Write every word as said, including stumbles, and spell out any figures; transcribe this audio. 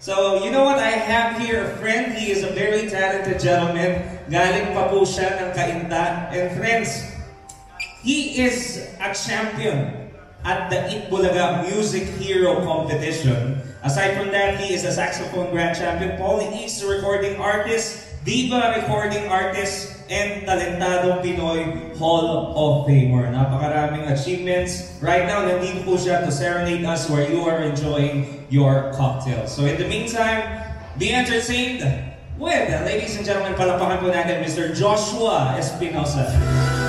So, you know what? I have here a friend. He is a very talented gentleman. Galing pa po siya ng Cainta. And friends, he is a champion at the Itbulaga Music Hero Competition. Aside from that, he is a saxophone grand champion, Paulie East recording artist, diva recording artist, and talentadong Pinoy Hall of Famer. Napakaraming achievements. Right now, nandito po siya to serenade us where you are enjoying your cocktail. So in the meantime, be entertained with, ladies and gentlemen, palapakan po natin Mister Joshua Espinosa.